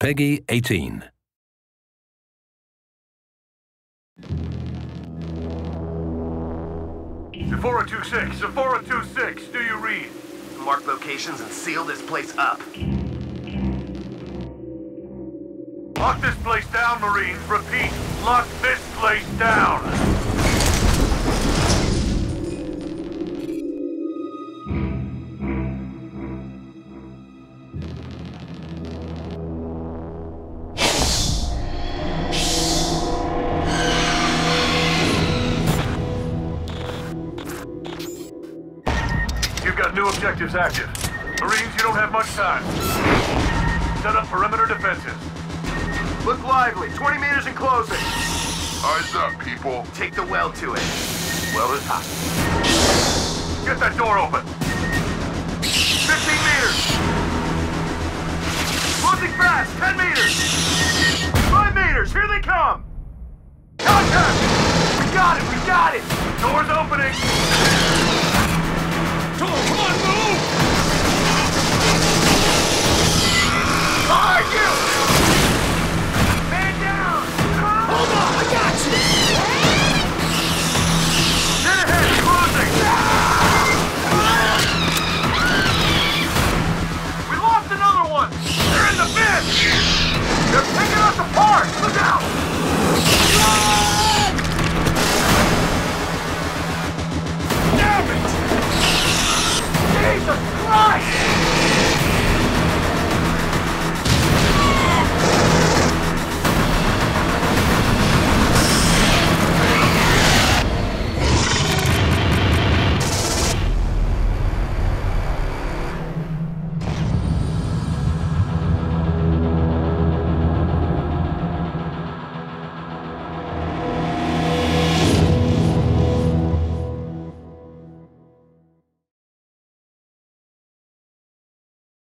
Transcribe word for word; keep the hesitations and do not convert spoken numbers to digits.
Peggy eighteen. four oh two six, four oh two six, do you read? Mark locations and seal this place up. Lock this place down, Marines. Repeat, lock this place down. You've got new objectives active. Marines, you don't have much time. Set up perimeter defenses. Look lively. twenty meters and closing. Eyes up, people. Take the well to it. Well is hot. Get that door open. fifteen meters. Closing fast. ten meters. five meters. Here they come. Contact! We got it. We got it. Door's opening.